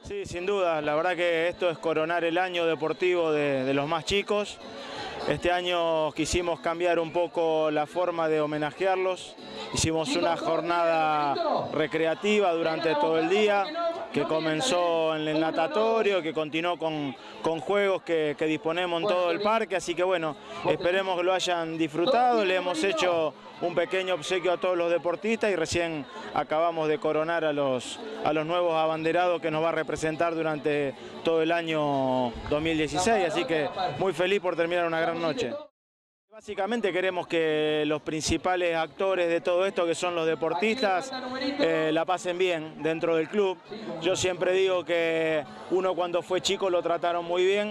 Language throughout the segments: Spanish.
Sí, sin duda, la verdad que esto es coronar el año deportivo de los más chicos. Este año quisimos cambiar un poco la forma de homenajearlos. Hicimos una jornada recreativa durante todo el día, que comenzó en el natatorio, que continuó con juegos que disponemos en todo el parque, así que bueno, esperemos que lo hayan disfrutado. Le hemos hecho un pequeño obsequio a todos los deportistas y recién acabamos de coronar a los nuevos abanderados que nos va a representar durante todo el año 2016, así que muy feliz por terminar una gran noche. Básicamente queremos que los principales actores de todo esto, que son los deportistas, la pasen bien dentro del club. Yo siempre digo que uno cuando fue chico lo trataron muy bien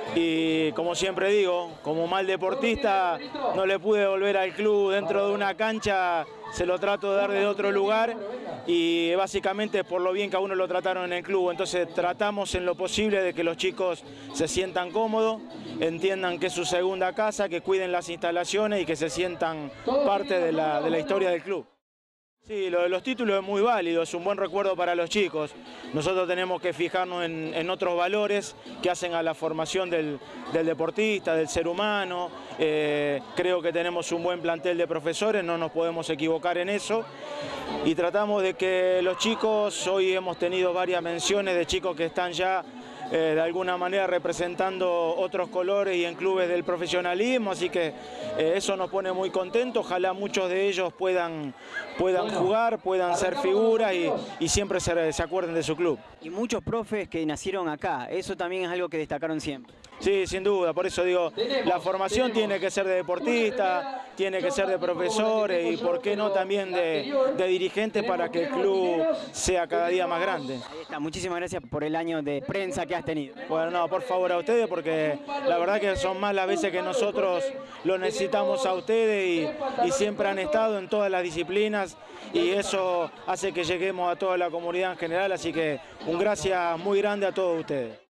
y como siempre digo, como mal deportista no le pude volver al club dentro de una cancha, se lo trato de dar de otro lugar y básicamente por lo bien que a uno lo trataron en el club. Entonces tratamos en lo posible de que los chicos se sientan cómodos, entiendan que es su segunda casa, que cuiden las instalaciones y que se sientan parte de la historia del club. Sí, lo de los títulos es muy válido, es un buen recuerdo para los chicos. Nosotros tenemos que fijarnos en otros valores que hacen a la formación del deportista, del ser humano. Creo que tenemos un buen plantel de profesores, no nos podemos equivocar en eso. Y tratamos de que los chicos, hoy hemos tenido varias menciones de chicos que están ya de alguna manera representando otros colores y en clubes del profesionalismo, así que eso nos pone muy contentos. Ojalá muchos de ellos puedan jugar, puedan ser figuras y siempre se acuerden de su club. Y muchos profes que nacieron acá, eso también es algo que destacaron siempre. Sí, sin duda, por eso digo, la formación tiene que ser de deportistas, tiene que ser de profesores y por qué no también de dirigentes para que el club sea cada día más grande. Ahí está, muchísimas gracias por el año de prensa que has tenido. Bueno, no, por favor a ustedes porque la verdad que son más las veces que nosotros lo necesitamos a ustedes y siempre han estado en todas las disciplinas y eso hace que lleguemos a toda la comunidad en general, así que un gracias muy grande a todos ustedes.